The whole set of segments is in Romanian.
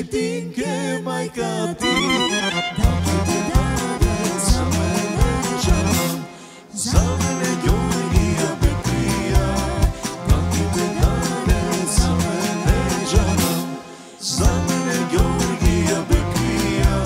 Tinke majka ti, da ti te dade za mene džanom, za mene Georgija Bekrija, da ti te dade za mene džanom, za mene Georgija Bekrija.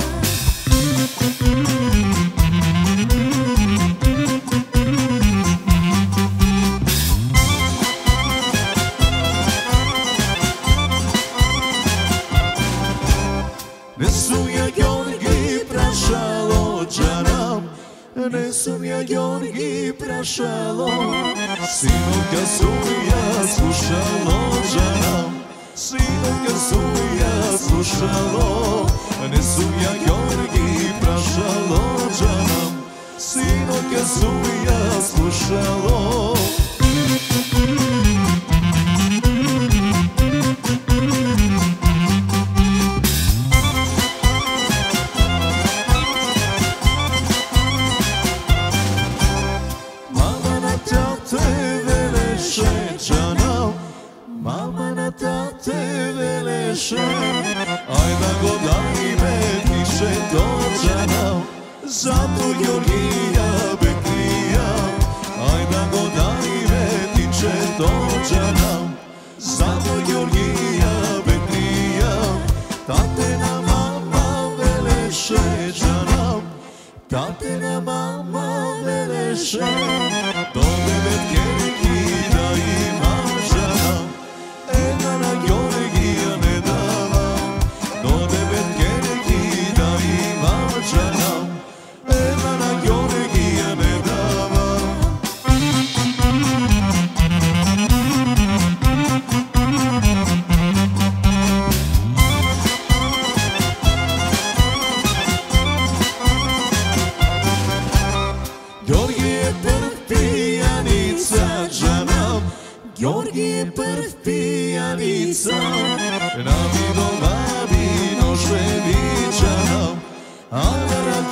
Nesum ja Georgi prašalo džanom, nesum ja Georgi prašalo, sinoka su ja slušalo džanom, sinoka su ja slušalo, nesum ja Georgi prašalo džanom, sinoka su ja slušalo. Mama na tate veleše, aj da go daj me tiše do džanom, zato Georgija Bekrija, aj da go daj me tiče do džanom, zato Georgija Bekrija, tatena mama veleše džanom, tatena mama veleše, do 9 kerki da imam džanom, jedna na Georgija ne davam, do 9 kerki da imam džanom, jedna na Georgija ne davam. Georgije prv pijanica džanom, Georgije prv pijanica, na vino ševičanom, a na